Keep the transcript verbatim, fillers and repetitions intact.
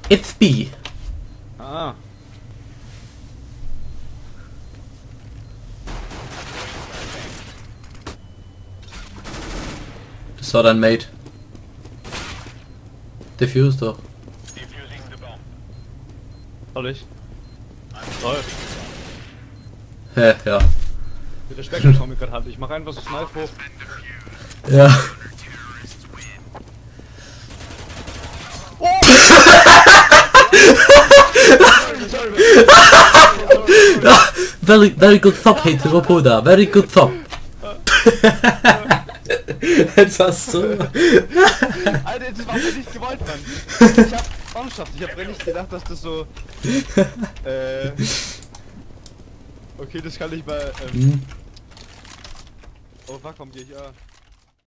It's B. Ah. Das war dein Mate. Defuse doch. Soll ich? Soll. Hä, ja. Mit der Spektrum gerade hatte. Ich mache einfach so Snipe hoch. Ja. Oh! very, very good thump, Hater Opoda. Very good thump. Das war so. Alter, das war mir nicht gewollt, Mann. Ich hab Onschaft, ich hab mir nicht gedacht, dass das so. Äh. Okay, das kann ich mal. Ähm, Hm. oh fuck, warum geh ich A?